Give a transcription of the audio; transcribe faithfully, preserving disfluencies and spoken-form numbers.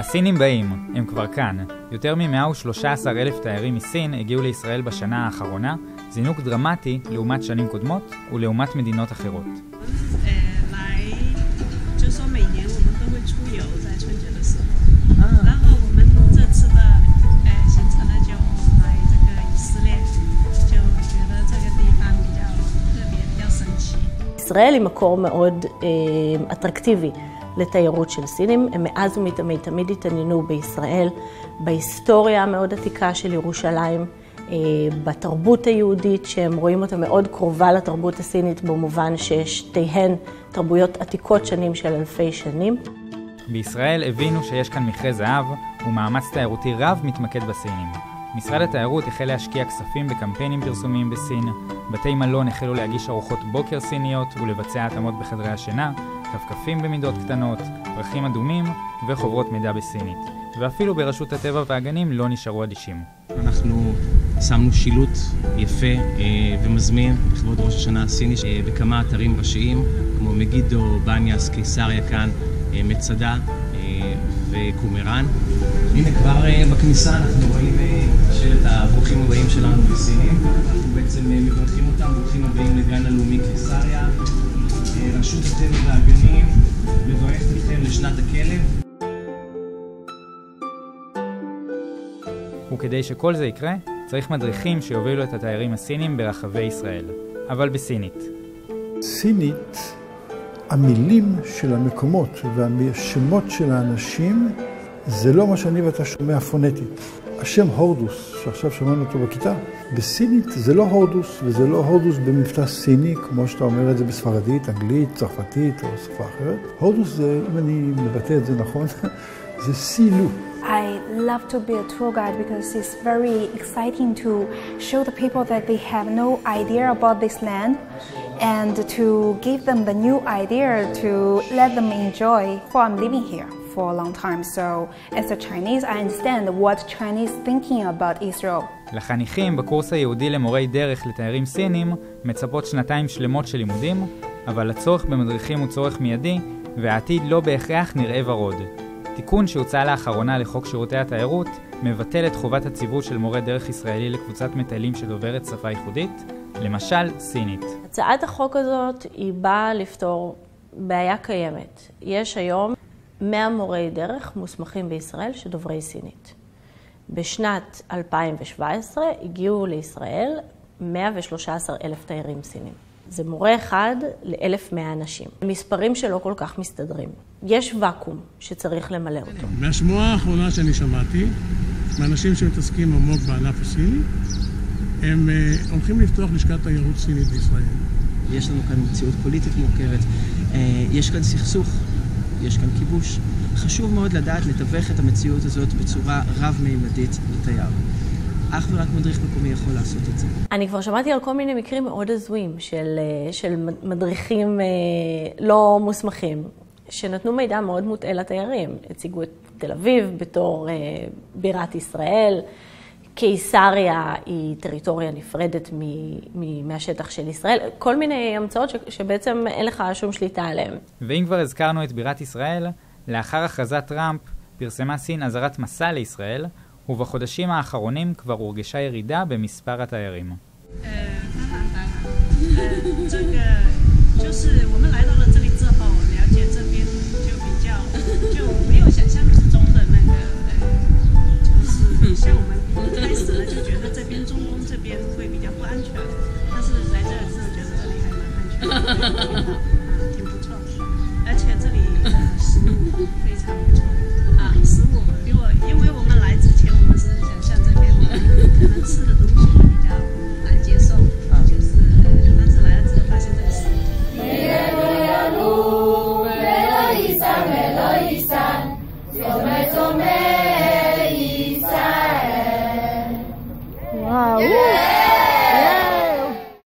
הסינים באים, הם כבר כאן. יותר מ-מאה ושלושה עשר אלף תיירים מסין הגיעו לישראל בשנה האחרונה, זינוק דרמטי לעומת שנים קודמות ולעומת מדינות אחרות. ישראל היא מקור מאוד אה, אטרקטיבי לתיירות של סינים. הם מאז ומתמיד תמיד התעניינו בישראל, בהיסטוריה המאוד עתיקה של ירושלים, אה, בתרבות היהודית שהם רואים אותה מאוד קרובה לתרבות הסינית במובן ששתיהן תרבויות עתיקות שנים של אלפי שנים. בישראל הבינו שיש כאן מכרה זהב ומאמץ תיירותי רב מתמקד בסינים. משרד התיירות החל להשקיע כספים בקמפיינים פרסומיים בסין, בתי מלון החלו להגיש ארוחות בוקר סיניות ולבצע התאמות בחדרי השינה, כפכפים במידות קטנות, פרחים אדומים וחוברות מידע בסינית. ואפילו ברשות הטבע והגנים לא נשארו אדישים. אנחנו שמנו שילוט יפה ומזמין לכבוד ראש השנה הסיני בכמה אתרים ראשיים, כמו מגידו, בניאס, קיסריה כאן, מצדה וקומראן. הנה כבר בכניסה אנחנו רואים שלט הברוכים הבאים שלנו בסינים. אנחנו בעצם מברכים אותם, ברוכים הבאים לגן הלאומי קיסריה. רשות הטבע והגנים מברכת אתכם לשנת הכלב. וכדי שכל זה יקרה, צריך מדריכים שיובילו את התיירים הסינים ברחבי ישראל, אבל בסינית. סינית, המילים של המקומות והשמות של האנשים זה לא מה שאני ואתה שומע פונטית. השם הורדוס, שעכשיו שמענו אותו בכיתה, בסינית זה לא הורדוס, וזה לא הורדוס במבטא סיני, כמו שאתה אומר את זה בספרדית, אנגלית, צרפתית או שפה אחרת. הורדוס זה, אם אני מבטא את זה נכון, זה סילו. I love to be a tour guide because it's very exciting to show the people that they have no idea about this land and to give them the new idea to let them enjoy. For I'm living here for a long time, so as a Chinese, I understand what Chinese thinking about Israel. לחניכים בקורס היהודי למורי דרך לתיירים סינים מצפות שנתיים שלמות של לימודים, אבל הצורך במדריכים הוא צורך מיידי, והעתיד לא בהכרח נראה ורוד. תיקון שהוצא לאחרונה לחוק שירותי התיירות מבטל את חובת הציוות של מורה דרך ישראלי לקבוצת מטיילים שדוברת שפה ייחודית, למשל סינית. הצעת החוק הזאת היא באה לפתור בעיה קיימת. יש היום מאה מורי דרך מוסמכים בישראל שדוברי סינית. בשנת אלפיים שבע עשרה הגיעו לישראל מאה ושלושה עשר אלף תיירים סינים. זה מורה אחד לאלף מאה אנשים. מספרים שלא כל כך מסתדרים. יש וקום שצריך למלא אותו. מהשמועה האחרונה שאני שמעתי, מאנשים שמתעסקים עמוק בענף הסיני, הם uh, הולכים לפתוח לשכת תיירות סינית בישראל. יש לנו כאן מציאות פוליטית מורכבת, uh, יש כאן סכסוך, יש כאן כיבוש. חשוב מאוד לדעת לתווך את המציאות הזאת בצורה רב-מימדית לתייר. אך ורק מדריך מקומי יכול לעשות את זה. אני כבר שמעתי על כל מיני מקרים מאוד הזויים של, של מדריכים לא מוסמכים, שנתנו מידע מאוד מוטעה לתיירים. הציגו את תל אביב בתור בירת ישראל, קיסריה היא טריטוריה נפרדת מהשטח של ישראל, כל מיני המצאות שבעצם אין לך שום שליטה עליהן. ואם כבר הזכרנו את בירת ישראל, לאחר הכרזת טראמפ פרסמה סין אזהרת מסע לישראל, ובחודשים האחרונים כבר הורגשה ירידה במספר התיירים.